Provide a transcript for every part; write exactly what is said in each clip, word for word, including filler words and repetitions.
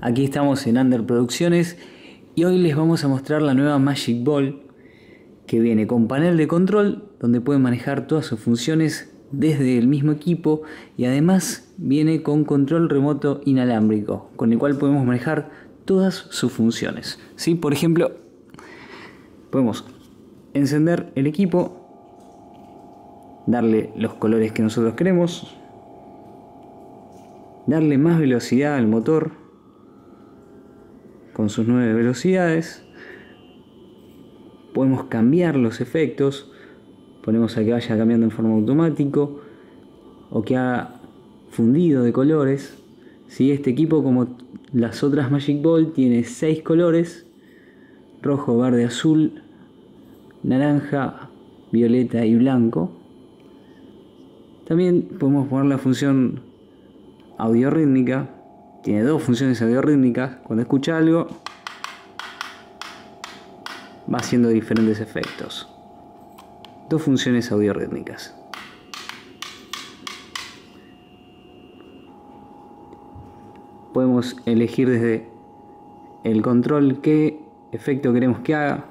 Aquí estamos en Under Producciones y hoy les vamos a mostrar la nueva Magic Ball que viene con panel de control donde pueden manejar todas sus funciones desde el mismo equipo y además viene con control remoto inalámbrico con el cual podemos manejar todas sus funciones. ¿Sí? Por ejemplo, podemos encender el equipo, darle los colores que nosotros queremos, darle más velocidad al motor con sus nueve velocidades. Podemos cambiar los efectos, ponemos a que vaya cambiando en forma automática o que haga fundido de colores. ¿Sí? Este equipo, como las otras Magic Ball, tiene seis colores: rojo, verde, azul, naranja, violeta y blanco. También podemos poner la función audio rítmica. Tiene dos funciones audio rítmicas. Cuando escucha algo va haciendo diferentes efectos. Dos funciones audio rítmicas. Podemos elegir desde el control qué efecto queremos que haga.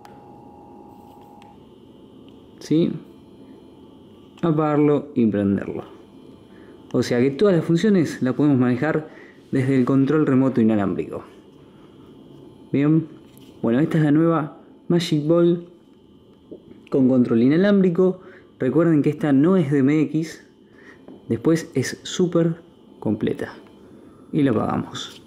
¿Sí? Apagarlo y prenderlo. O sea que todas las funciones las podemos manejar desde el control remoto inalámbrico. Bien, bueno, esta es la nueva Magic Ball con control inalámbrico. Recuerden que esta no es de M X, después es súper completa. Y la apagamos.